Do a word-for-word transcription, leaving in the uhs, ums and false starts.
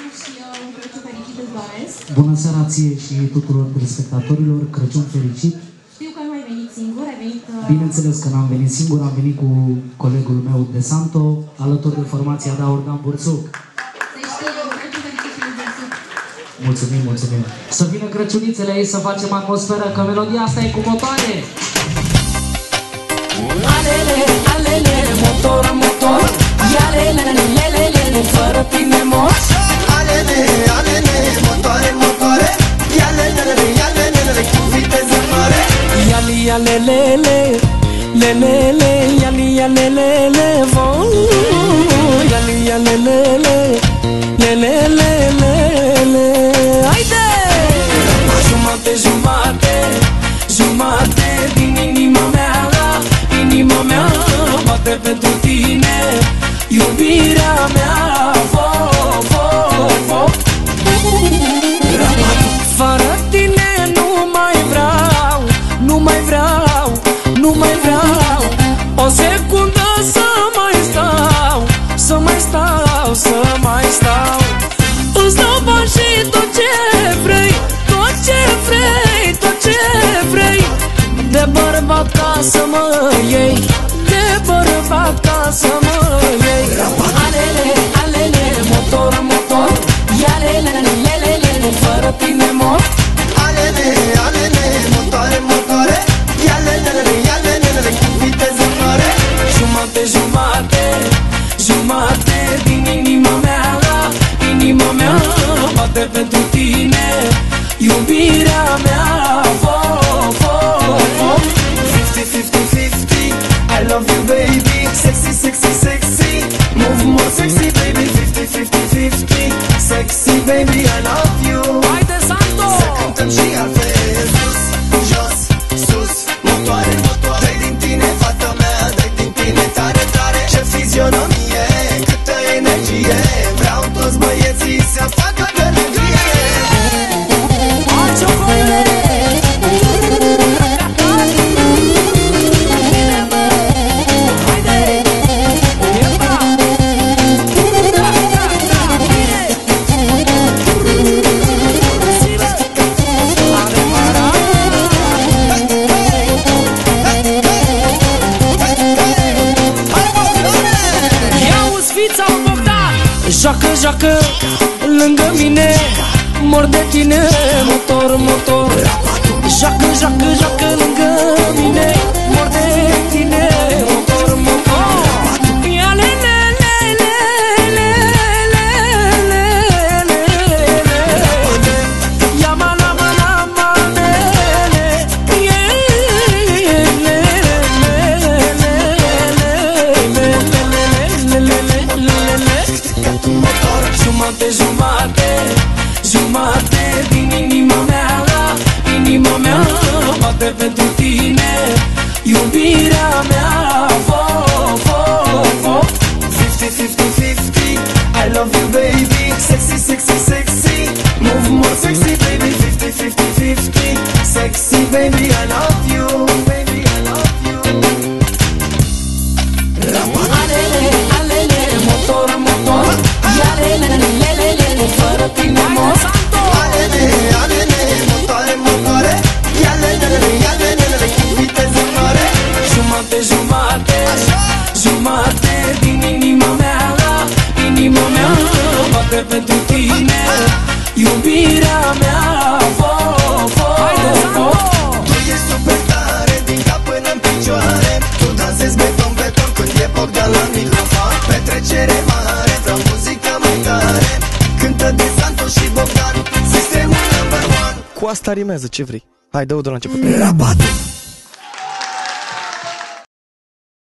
și uh, un Crăciun fericit îți doresc. Bună seara ție și tuturor telespectatorilor, Crăciun fericit. Știu că nu ai venit singur, ai venit... Uh... Bineînțeles că n-am venit singur, am venit cu colegul meu De Santo, alături de formația Daur Dan Bursuc. Să știi, un Crăciun fericit și lui Bursuc. Mulțumim, mulțumim. Să vină crăciunițele aici, să facem atmosferă, că melodia asta e cu motoare. Alele, alele, motor, motor, ialele, lele, lele, fără tine mor. Alele, alele, motoare, motoare, ialele, ialele, lele, cu viteză mare. Iali, ialelele, lelele, iali, ialelele, voi. Iali, ialelele, lelele, lele. Haide! Jumate, jumate, jumate din inima mea, inima mea bate pentru tine, iubirea mea, vo, vo, vo. Fără tine nu mai vreau, nu mai vreau, nu mai vreau o secundă să mai stau, să mai stau, să mai stau. Îți dau bani și tot ce vrei, tot ce vrei, tot ce vrei. De bărbat ca să mă iei, de bărbat ca să mă iei. Alele, alele, motor, motor, ialele, lele, lele, fără tine mor. Alele, alele, motoare, motoare, ialele, ialele, lele, cu viteză mare. Jumate, jumate, jumate din inima mea, inima mea bate pentru tine, iubirea mea, vo, vo, vo. Fifty, fifty, fifty, I love you baby. Sexy, sexy, sexy, move more sexy baby. Fifty, fifty, fifty, sexy baby, I love you. Haide, Santo! Să cântăm și altfel. Sus, jos, sus, motoare, motoare. Dai din tine, fata mea, dai din tine tare, tare. Ce fizionomie, câtă energie. Vreau toți băieții să facă gălăgie. Joacă, joacă lângă mine, mor de tine, motor, motor. Joacă, joacă, joacă lângă mine, mor de tine, motor, motor. Ia le, le, le, le, le, le, le, le, le. Ia ma, la, ma, la, ma, le, le. Ia, le, le, le, le, le, le, le, le. Jumate, jumate, jumate din inima mea, inima mea bate pentru tine, iubirea mea, vo, vo, vo. Fifty, fifty, fifty, I love you baby. Sexy, sexy, sexy, move more sexy baby. Fifty, fifty, fifty, sexy baby, I love you, baby, I love you. Alele, alele, motor, motor, ialele, lele, lele, fără tine mor. Alele, alele, motoare, motoare, ialele, ialele, cu viteză mare. Jumate, jumate, jumate din inima mea, inima mea bate pentru tine, iubirea mea, vo, vo, vo. Tu ești super tare, din cap până în picioare. Tu dansezi beton, beton, când e Bogdan la microfon. Petrecere mare, vreau muzica mai tare. Cântă De Santo și Bogdan, sistemul number one. Cu asta rimează, ce vrei? Hai, dă-o de la început. Rabat.